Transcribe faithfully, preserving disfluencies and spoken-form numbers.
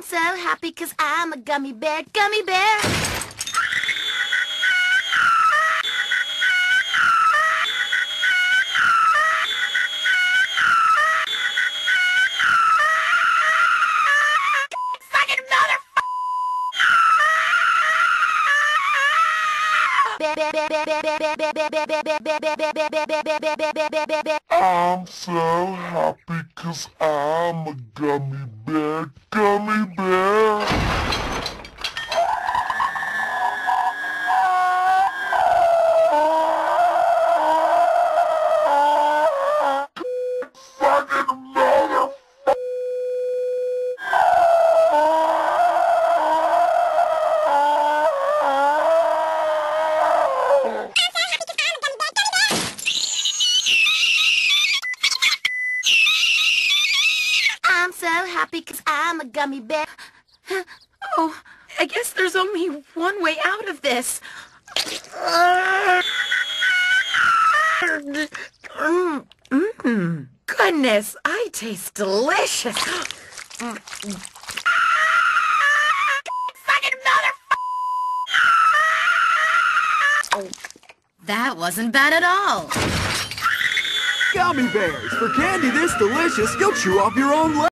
I'm so happy 'cause I'm a gummy bear, gummy bear. Fucking motherfucker! I'm so happy 'cause I'm a gummy bear, gummy bear. Fucking mother. I'm so happy 'cause I'm a gummy bear. Oh, I guess there's only one way out of this. Mmm. Goodness, I taste delicious. Fucking motherfucker! That wasn't bad at all. Gummy bears! For candy this delicious, you'll chew off your own leg!